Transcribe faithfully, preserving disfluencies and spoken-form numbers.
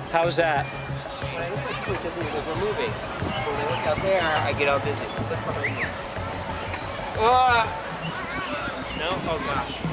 How's that? When I look like you, it doesn't look like we're moving. When I look out there, I get all dizzy. Look behind me. Oh! No? Oh, God.